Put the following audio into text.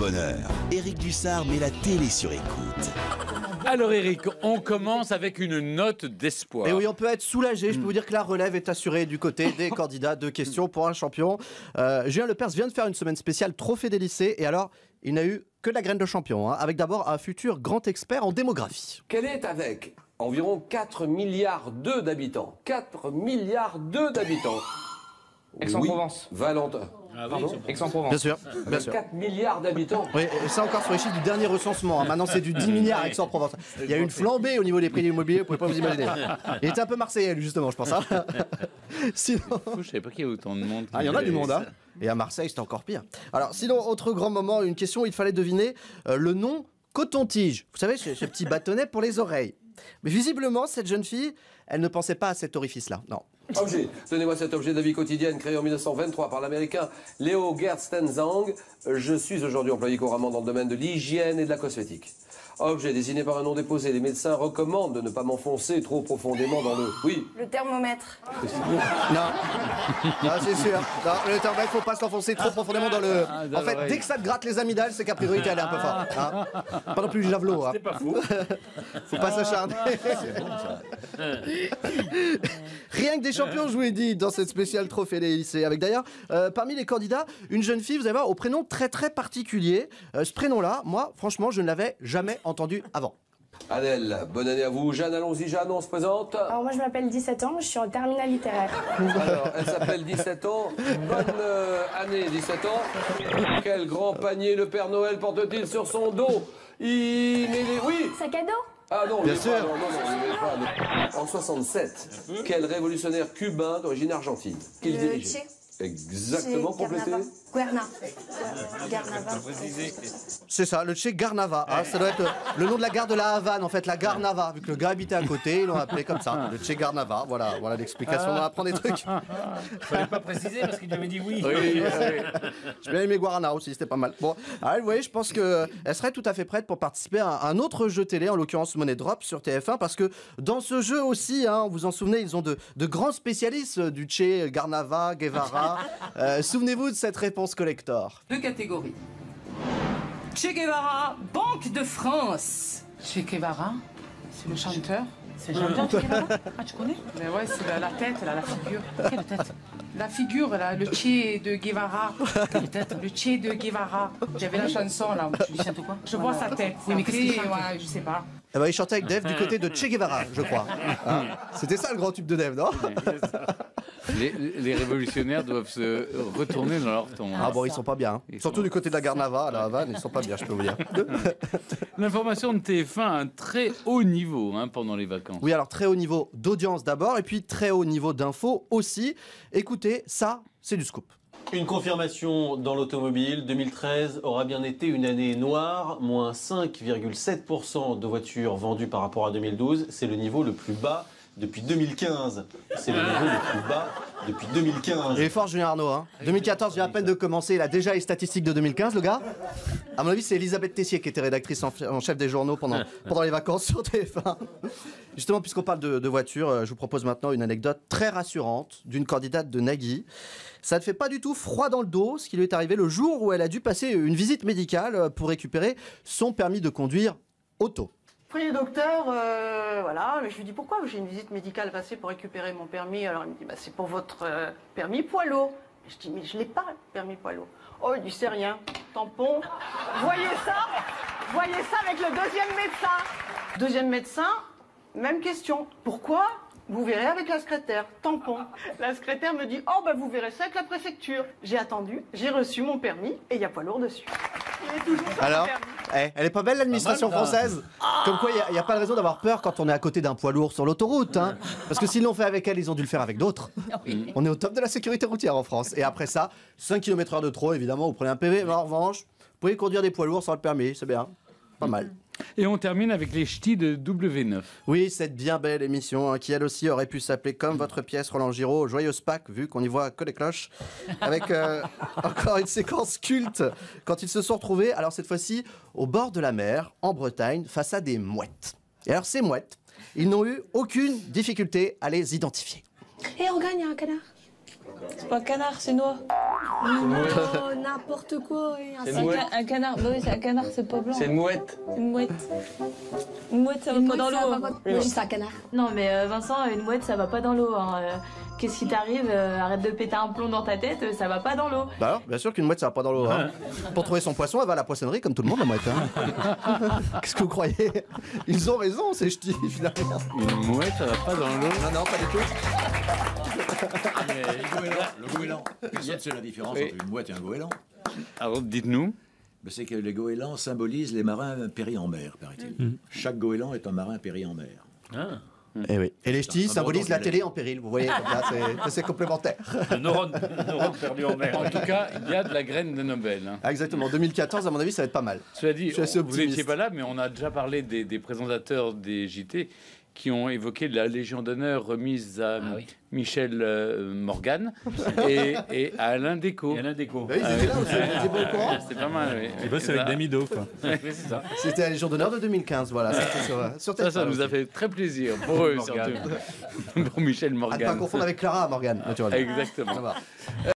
bonheur. Éric Dussard met la télé sur écoute. Alors Éric, on commence avec une note d'espoir. Et oui, on peut être soulagé. Je peux vous dire que la relève est assurée du côté des candidats de questions pour un champion. Julien Lepers vient de faire une semaine spéciale Trophée des lycées. Et alors, il n'a eu que de la graine de champion, hein, avec d'abord un futur grand expert en démographie. Quelle est avec environ 4 milliards d'habitants 4 milliards d'habitants. Aix-en-Provence. Oui, Valentin. Pardon Aix-en-Provence. Bien sûr, bien sûr. 4 milliards d'habitants. Oui, et ça encore sur les chiffres du dernier recensement. Hein. Maintenant, c'est du 10 milliards Aix-en-Provence. Il y a eu une flambée au niveau des prix de l'immobilier, vous pouvez pas vous imaginer. Il était un peu marseillais, lui, justement, je pense. Hein. Sinon... Je savais pas qu'il y avait autant de monde. Ah, il y en a du monde, hein. Et à Marseille, c'était encore pire. Alors, sinon, autre grand moment, une question où il fallait deviner le nom coton-tige. Vous savez, ce petit bâtonnet pour les oreilles. Mais visiblement, cette jeune fille, elle ne pensait pas à cet orifice-là. Non. Objet. Donnez-moi cet objet de la vie quotidienne créé en 1923 par l'américain Leo Gerstenzang. Je suis aujourd'hui employé couramment dans le domaine de l'hygiène et de la cosmétique. Objet désigné par un nom déposé. Les médecins recommandent de ne pas m'enfoncer trop profondément dans le... Oui. Le thermomètre. Non. Non, c'est sûr. Non, le thermomètre, faut pas s'enfoncer trop profondément dans le... En fait, dès que ça te gratte les amygdales, c'est qu'a priori t'es allé un peu fort. Hein. Pas non plus du javelot. Hein. C'est pas fou. Faut pas s'acharner. C'est bon, ça. Rien que des champions, je vous l'ai dit, dans cette spéciale Trophée des lycées. Avec d'ailleurs, parmi les candidats, une jeune fille, vous allez voir, au prénom très très particulier. Ce prénom-là, moi, franchement, je ne l'avais jamais entendu avant. Adèle, bonne année à vous. Jeanne, allons-y, Jeanne, on se présente. Alors moi je m'appelle 17 ans, je suis en terminale littéraire. Alors, elle s'appelle 17 ans. Bonne année, 17 ans. Quel grand panier le Père Noël porte-t-il sur son dos? Oui. Sac à dos? Ah non, Bien il est sûr. pas, non, il est pas. En 67, quel révolutionnaire cubain d'origine argentine qu'il Le dirigeait? Che. Exactement, complété. Guernava. C'est ça, le Che Guernava. Hein, ça doit être le nom de la gare de la Havane, en fait, la Guernava. Vu que le gars habitait à côté, ils l'ont appelé comme ça, le Che Guernava. Voilà l'explication. On apprend des trucs. Fallait pas préciser parce qu'il avait dit oui. J'ai bien aimé Guarana aussi, c'était pas mal. Bon, alors, vous voyez, je pense qu'elle serait tout à fait prête pour participer à un autre jeu télé, en l'occurrence Money Drop sur TF1, parce que dans ce jeu aussi, hein, vous en souvenez, ils ont de grands spécialistes du Che Guernava, Guevara. Souvenez-vous de cette réponse collector. Deux catégories. Che Guevara, Banque de France. Che Guevara, c'est le chanteur. C'est le chanteur, Che Guevara. Ah, tu connais? Mais ouais, c'est la tête, là, la figure. Quelle tête? La figure, là, le Che de Guevara. Quelle tête? Le Che de Guevara. J'avais la chanson, là. Tu lui chantes quoi? Je vois sa tête. Oui, mais qu'est-ce qu'il chante? Ouais, je sais pas. Eh ben, il chantait avec Dave du côté de Che Guevara, je crois. Hein, c'était ça le grand tube de Dave, non? Les révolutionnaires doivent se retourner dans leur tombe. Ah bon, ils sont pas bien. Hein. Surtout du côté de la Guernava, à la Havane, ils sont pas bien, je peux vous dire. L'information de TF1 a un très haut niveau pendant les vacances. Oui, alors très haut niveau d'audience d'abord, et puis très haut niveau d'infos aussi. Écoutez, ça, c'est du scoop. Une confirmation dans l'automobile, 2013 aura bien été une année noire, moins 5,7% de voitures vendues par rapport à 2012. C'est le niveau le plus bas depuis 2015. C'est le niveau le plus bas depuis 2015. Il est fort, Julien Arnaud. Hein. 2014 vient à peine de commencer, il a déjà les statistiques de 2015, le gars. À mon avis, c'est Elisabeth Tessier qui était rédactrice en chef des journaux pendant les vacances sur TF1. Justement, puisqu'on parle de voitures, je vous propose maintenant une anecdote très rassurante d'une candidate de Nagui. Ça ne fait pas du tout froid dans le dos, ce qui lui est arrivé le jour où elle a dû passer une visite médicale pour récupérer son permis de conduire auto. Premier docteur, voilà, je lui dis pourquoi j'ai une visite médicale passée pour récupérer mon permis. Alors il me dit c'est pour votre permis poids lourd. Et je dis mais je l'ai pas le permis poids lourd. Oh il dit c'est rien, tampon. Voyez ça avec le deuxième médecin. Deuxième médecin, même question. Pourquoi? Vous verrez avec la secrétaire, tampon. La secrétaire me dit oh vous verrez ça avec la préfecture. J'ai attendu, j'ai reçu mon permis et il y a poids lourd dessus. Il est toujours sur Alors, mon permis. elle est pas belle l'administration française. Comme quoi, il n'y a pas de raison d'avoir peur quand on est à côté d'un poids lourd sur l'autoroute. Hein. Parce que s'ils l'ont fait avec elle, ils ont dû le faire avec d'autres. On est au top de la sécurité routière en France. Et après ça, 5 km/h de trop, évidemment, vous prenez un PV. Mais en revanche, vous pouvez conduire des poids lourds sans le permis, c'est bien. Pas mal. Et on termine avec les ch'tis de W9. Oui, cette bien belle émission qui elle aussi aurait pu s'appeler comme votre pièce Roland Giraud, Joyeuse Pâques, vu qu'on y voit que les cloches, avec encore une séquence culte quand ils se sont retrouvés, alors cette fois-ci au bord de la mer, en Bretagne, face à des mouettes. Et alors ces mouettes, ils n'ont eu aucune difficulté à les identifier. Et on gagne un canard. C'est pas un canard, c'est noix. Oh, n'importe quoi. Un canard, bah oui, c'est un canard, c'est pas blanc. C'est une mouette. Une mouette. Une mouette, ça va pas dans l'eau. Moi, c'est un canard. Non, mais Vincent, une mouette, ça va pas dans l'eau. Hein. Qu'est-ce qui t'arrive? Arrête de péter un plomb dans ta tête, ça va pas dans l'eau. Bah alors, bien sûr qu'une mouette ça va pas dans l'eau. Hein. Pour trouver son poisson, elle va à la poissonnerie comme tout le monde, la mouette. Hein. Qu'est-ce que vous croyez? Ils ont raison, ces ch'tis, finalement. Une mouette, ça va pas dans l'eau. Non, pas du tout. Le goéland. Personne sait la différence entre une mouette et un goéland. Alors, dites-nous. C'est que les goélands symbolisent les marins péris en mer, paraît-il. Chaque goéland est un marin péri en mer. Et oui. Et les ch'tis Un symbolisent la abandon télé en péril. Vous voyez, là, c'est complémentaire. Neurone perdu en mer. En tout cas, il y a de la graine de Nobel. Hein. Ah, exactement. 2014, à mon avis, ça va être pas mal. Cela dit, Je suis assez vous optimiste. n'étiez pas là, mais on a déjà parlé des présentateurs des JT qui ont évoqué la Légion d'honneur remise à Michel Morgan et à Alain Déco. Et Alain Déco. Ils étaient là aussi, vous étiez pas au courant? C'était pas mal, oui. Il bosse avec Damido, quoi. C'est ça. C'était la Légion d'honneur de 2015, voilà. Sur Ça nous a fait très plaisir pour eux, surtout. Pour Michel À ne Morgan. pas confondre avec Clara Morgan, naturellement. Exactement. Ça va.